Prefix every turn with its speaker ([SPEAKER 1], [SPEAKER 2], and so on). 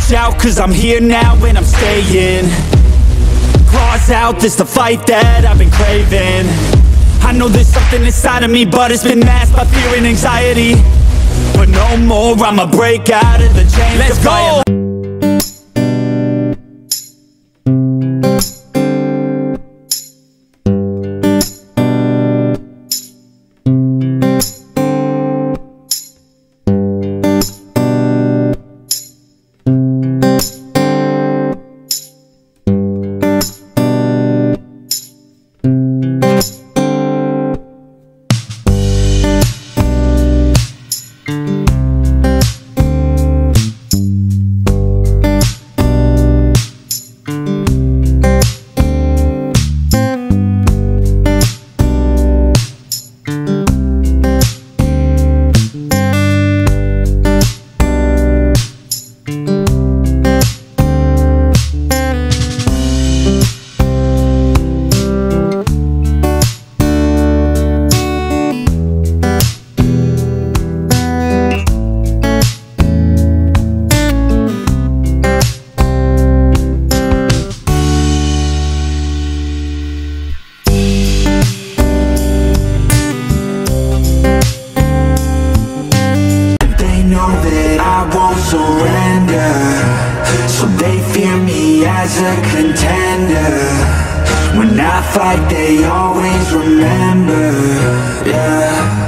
[SPEAKER 1] Watch out, cause I'm here now and I'm staying. Claws out, this the fight that I've been craving. I know there's something inside of me, but it's been masked by fear and anxiety. But no more, I'ma break out of the chains. Let's go! Surrender, so they fear me as a contender. When I fight, they always remember, yeah.